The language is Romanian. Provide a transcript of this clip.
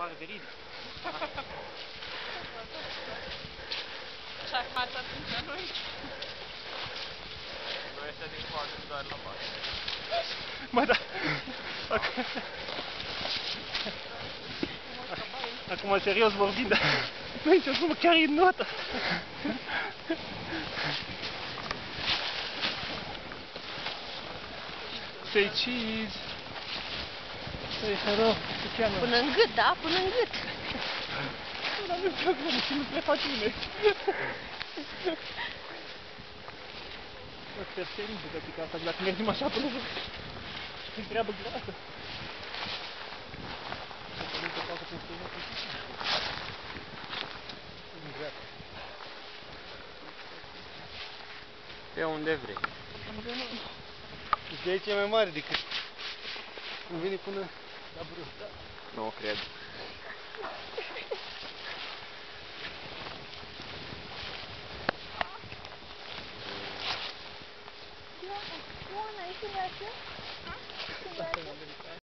afară de ride. Și acum ați atins noi. Noi ăștia din coadă, doar la bani. Mă, da. Acum, serios vorbind, dar nu e nicio sumă, chiar e notă. Say cheese. Say hello. Până în gât, da? Până în gât. Nu, dar nu știu cum, și nu le faci bine. Mă, sper serin bucățica asta, dacă mergem așa până jos. E treabă groasă. Pe unde vrei. De aici e mai mare decât îmi vine până la brâu. Nu cred. Ioana, ești în așa?